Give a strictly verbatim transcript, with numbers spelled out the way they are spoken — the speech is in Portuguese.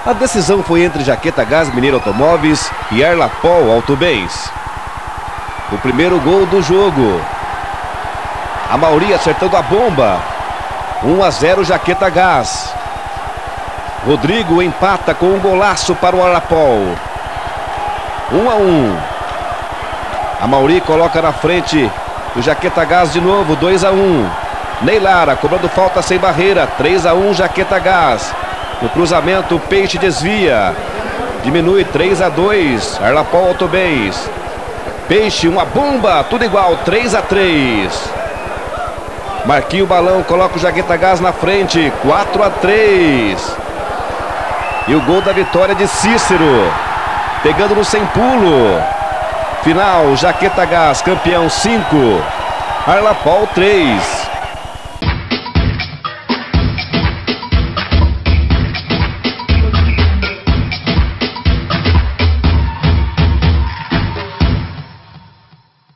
A decisão foi entre Jaqueta Gás Mineiro Automóveis e Arlapol Autobens. O primeiro gol do jogo. Amauri acertando a bomba. um a zero Jaqueta Gás. Rodrigo empata com um golaço para o Arlapol. um a um. Amauri coloca na frente o Jaqueta Gás de novo, dois a um. Neylara cobrando falta sem barreira, três a um Jaqueta Gás. No cruzamento o Peixe desvia. Diminui três a dois Arlapol Autobens. Peixe, uma bomba, tudo igual, três a três. Marquinho Balão coloca o Jaqueta Gás na frente, quatro a três. E o gol da vitória de Cícero, pegando no sem pulo. Final, Jaqueta Gás campeão cinco, Arlapol três.